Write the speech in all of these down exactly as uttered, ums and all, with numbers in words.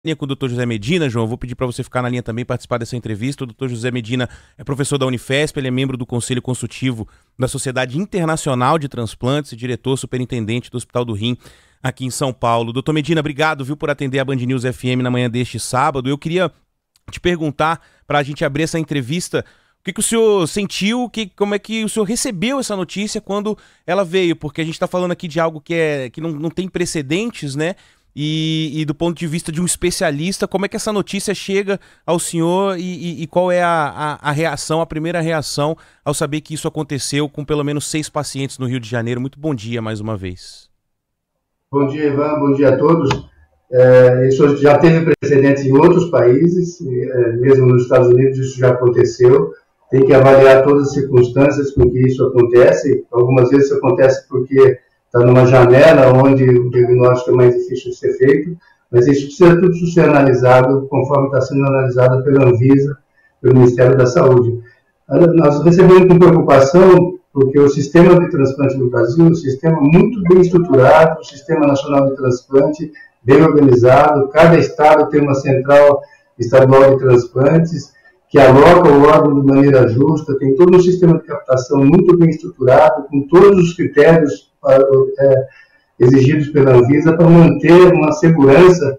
linha com o doutor José Medina, João, vou pedir para você ficar na linha também, participar dessa entrevista. O doutor José Medina é professor da Unifesp, ele é membro do Conselho Consultivo da Sociedade Internacional de Transplantes e diretor superintendente do Hospital do Rim aqui em São Paulo. Doutor Medina, obrigado, viu, por atender a Band News F M na manhã deste sábado. Eu queria te perguntar, para a gente abrir essa entrevista, o que, que o senhor sentiu, que, como é que o senhor recebeu essa notícia quando ela veio? Porque a gente está falando aqui de algo que, é, que não, não tem precedentes, né? E, e do ponto de vista de um especialista, como é que essa notícia chega ao senhor e, e, e qual é a, a, a reação, a primeira reação ao saber que isso aconteceu com pelo menos seis pacientes no Rio de Janeiro? Muito bom dia mais uma vez. Bom dia, Ivan, bom dia a todos. É, isso já teve precedentes em outros países, é, mesmo nos Estados Unidos isso já aconteceu. Tem que avaliar todas as circunstâncias com que isso acontece. Algumas vezes isso acontece porque está numa janela onde o diagnóstico é mais difícil de ser feito, mas isso precisa tudo ser analisado conforme está sendo analisado pela Anvisa, pelo Ministério da Saúde. Nós recebemos com preocupação porque o sistema de transplante do Brasil é um sistema muito bem estruturado, o Sistema Nacional de Transplante bem organizado, cada estado tem uma central estadual de transplantes, que aloca o órgão de maneira justa, tem todo um sistema de captação muito bem estruturado, com todos os critérios é, exigidos pela Anvisa para manter uma segurança.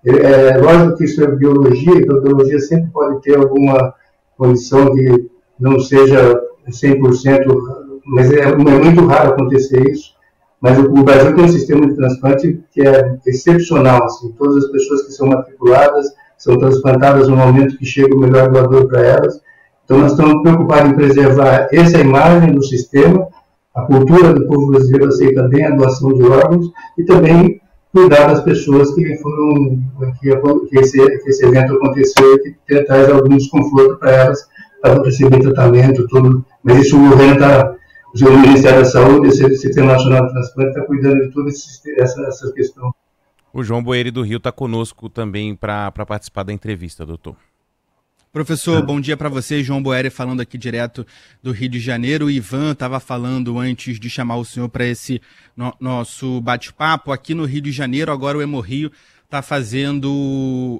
É, lógico que isso é biologia, então a biologia sempre pode ter alguma condição que não seja cem por cento, mas é, é muito raro acontecer isso. Mas o, o Brasil tem um sistema de transplante que é excepcional, assim, todas as pessoas que são matriculadas são transplantadas no momento que chega o melhor doador para elas. Então, nós estamos preocupados em preservar essa imagem do sistema, a cultura do povo brasileiro aceita bem a doação de órgãos e também cuidar das pessoas que foram, que, que, esse, que esse evento aconteceu e que traz algum desconforto para elas, para receber tratamento, tudo. Mas isso o governo está, o Ministério da Saúde, o Sistema Nacional de Transplante está cuidando de toda essa, essa questão. O João Boeri do Rio está conosco também para participar da entrevista, doutor. Professor, bom dia para você. João Boeri falando aqui direto do Rio de Janeiro. O Ivan estava falando antes de chamar o senhor para esse no, nosso bate-papo aqui no Rio de Janeiro. Agora o Hemorrio está fazendo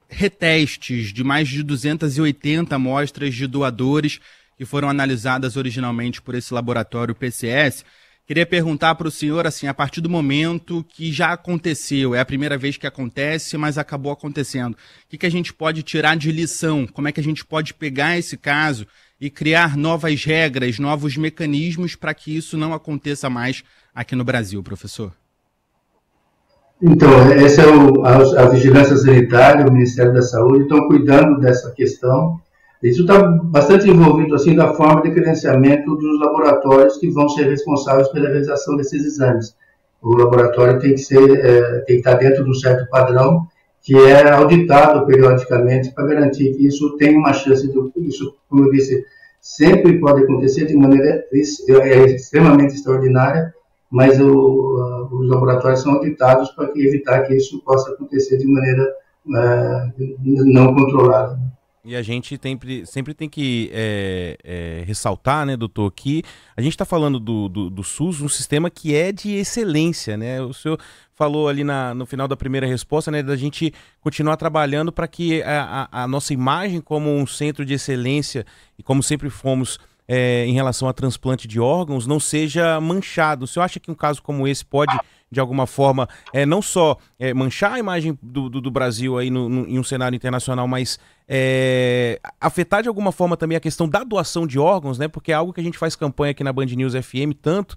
retestes de mais de duzentas e oitenta amostras de doadores que foram analisadas originalmente por esse laboratório P C S. Queria perguntar para o senhor, assim, a partir do momento que já aconteceu, é a primeira vez que acontece, mas acabou acontecendo, o que, que a gente pode tirar de lição? Como é que a gente pode pegar esse caso e criar novas regras, novos mecanismos para que isso não aconteça mais aqui no Brasil, professor? Então, essa é o, a, a Vigilância Sanitária, o Ministério da Saúde estão cuidando dessa questão. Isso está bastante envolvido assim da forma de credenciamento dos laboratórios que vão ser responsáveis pela realização desses exames. O laboratório tem que ser, é, tem que estar dentro de um certo padrão que é auditado periodicamente para garantir que isso tem uma chance de, isso, como eu disse, sempre pode acontecer de maneira é, extremamente extraordinária, mas o, os laboratórios são auditados para evitar que isso possa acontecer de maneira é, não controlada. E a gente sempre, sempre tem que é, é, ressaltar, né, doutor, que a gente está falando do, do, do SUS, um sistema que é de excelência, né? O senhor falou ali na, no final da primeira resposta, né, da gente continuar trabalhando para que a, a, a nossa imagem como um centro de excelência, e como sempre fomos é, em relação a transplante de órgãos, não seja manchado. O senhor acha que um caso como esse pode, de alguma forma, é, não só é, manchar a imagem do, do, do Brasil aí no, no, em um cenário internacional, mas é, afetar de alguma forma também a questão da doação de órgãos, né? Porque é algo que a gente faz campanha aqui na Band News F M, tanto,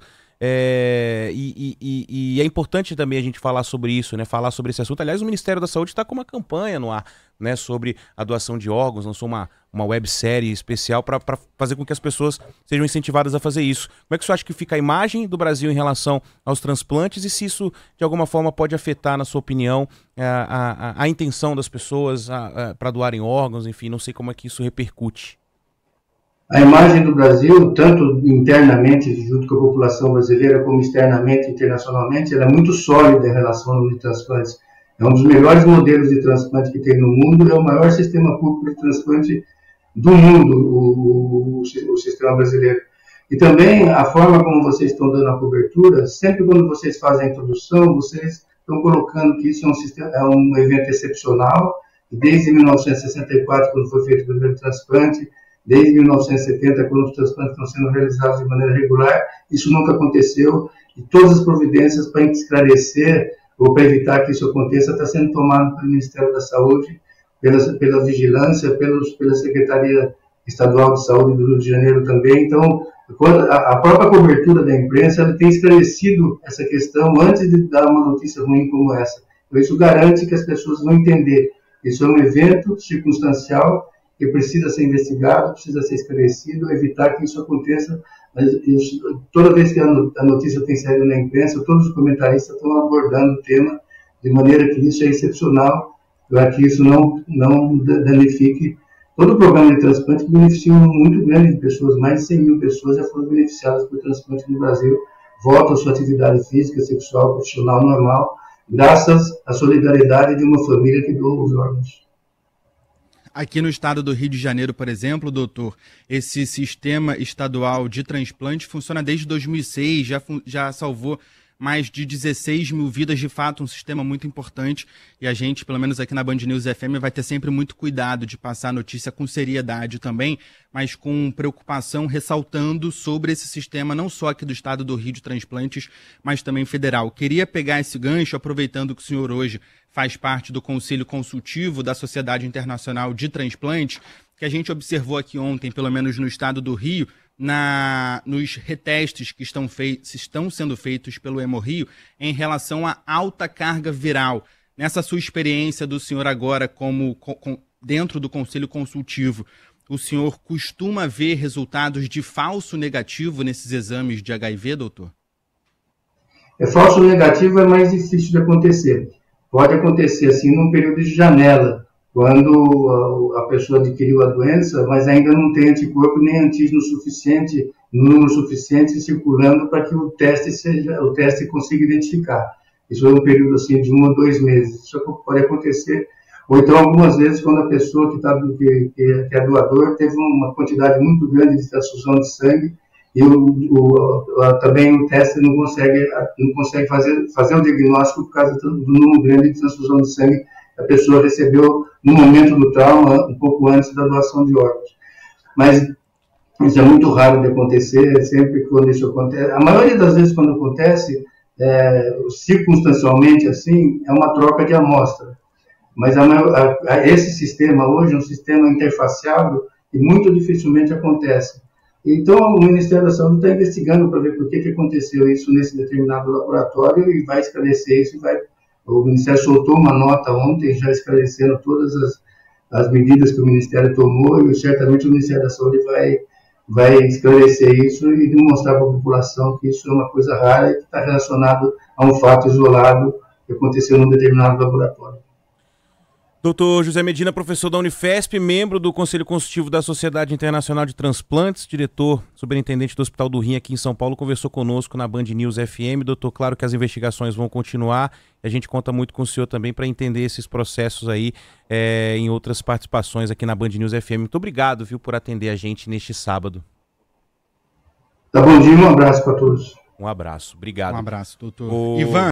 é, e, e, e é importante também a gente falar sobre isso, né? Falar sobre esse assunto. Aliás, o Ministério da Saúde está com uma campanha no ar, né? Sobre a doação de órgãos, lançou uma, uma websérie especial para fazer com que as pessoas sejam incentivadas a fazer isso. Como é que você acha que fica a imagem do Brasil em relação aos transplantes e se isso, de alguma forma, pode afetar, na sua opinião, a, a, a intenção das pessoas para doarem órgãos, enfim, não sei como é que isso repercute. A imagem do Brasil, tanto internamente, junto com a população brasileira, como externamente, internacionalmente, ela é muito sólida em relação ao número de transplantes. É um dos melhores modelos de transplante que tem no mundo, é o maior sistema público de transplante do mundo, o, o, o sistema brasileiro. E também a forma como vocês estão dando a cobertura, sempre quando vocês fazem a introdução, vocês estão colocando que isso é um, sistema, é um evento excepcional, e desde mil novecentos e sessenta e quatro, quando foi feito o primeiro transplante, desde mil novecentos e setenta, quando os transplantes estão sendo realizados de maneira regular, isso nunca aconteceu, e todas as providências para esclarecer ou para evitar que isso aconteça está sendo tomado pelo Ministério da Saúde, pela, pela vigilância, pelos, pela Secretaria Estadual de Saúde do Rio de Janeiro também. Então, a própria cobertura da imprensa ela tem esclarecido essa questão antes de dar uma notícia ruim como essa. Então, isso garante que as pessoas vão entender. Isso é um evento circunstancial que precisa ser investigado, precisa ser esclarecido, evitar que isso aconteça. Mas isso, toda vez que a notícia tem saído na imprensa, todos os comentaristas estão abordando o tema de maneira que isso é excepcional, para que isso não, não danifique todo o programa de transplante, que beneficia um muito grande de pessoas. Mais de cem mil pessoas já foram beneficiadas por transplante no Brasil, voltam à sua atividade física, sexual, profissional normal, graças à solidariedade de uma família que doa os órgãos. Aqui no estado do Rio de Janeiro, por exemplo, doutor, esse sistema estadual de transplante funciona desde dois mil e seis, já, já salvou mais de dezesseis mil vidas, de fato, um sistema muito importante, e a gente, pelo menos aqui na Band News F M, vai ter sempre muito cuidado de passar a notícia com seriedade também, mas com preocupação, ressaltando sobre esse sistema, não só aqui do estado do Rio de transplantes, mas também federal. Queria pegar esse gancho, aproveitando que o senhor hoje faz parte do Conselho Consultivo da Sociedade Internacional de Transplantes, que a gente observou aqui ontem, pelo menos no estado do Rio, Na, nos retestes que estão, fei estão sendo feitos pelo Hemorrio em relação à alta carga viral. Nessa sua experiência do senhor agora como com, dentro do Conselho Consultivo, o senhor costuma ver resultados de falso negativo nesses exames de H I V, doutor? É, falso negativo é mais difícil de acontecer. Pode acontecer assim num período de janela, quando a pessoa adquiriu a doença, mas ainda não tem anticorpo nem antígeno suficiente, número suficiente circulando para que o teste seja, o teste consiga identificar. Isso é um período assim de um ou dois meses. Isso pode acontecer, ou então algumas vezes quando a pessoa que, tá, que, que é doador teve uma quantidade muito grande de transfusão de sangue e o, o, também o teste não consegue, não consegue fazer, fazer o diagnóstico por causa do número grande de transfusão de sangue que a pessoa recebeu no momento do trauma, um pouco antes da doação de órgãos. Mas isso é muito raro de acontecer, sempre quando isso acontece. A maioria das vezes quando acontece, é, circunstancialmente assim, é uma troca de amostra. Mas a, a, a, esse sistema hoje é um sistema interfaciado e muito dificilmente acontece. Então o Ministério da Saúde está investigando para ver por que, que aconteceu isso nesse determinado laboratório e vai esclarecer isso e vai... O Ministério soltou uma nota ontem, já esclarecendo todas as, as medidas que o Ministério tomou, e certamente o Ministério da Saúde vai, vai esclarecer isso e demonstrar para a população que isso é uma coisa rara e que está relacionado a um fato isolado que aconteceu num determinado laboratório. doutor José Medina, professor da Unifesp, membro do Conselho Consultivo da Sociedade Internacional de Transplantes, diretor, superintendente do Hospital do Rim aqui em São Paulo, conversou conosco na Band News F M. Doutor, claro que as investigações vão continuar, a gente conta muito com o senhor também para entender esses processos aí é, em outras participações aqui na Band News F M. Muito obrigado, viu, por atender a gente neste sábado. Tá bom dia, um abraço para todos. Um abraço, obrigado. Um abraço, doutor. O... Ivan.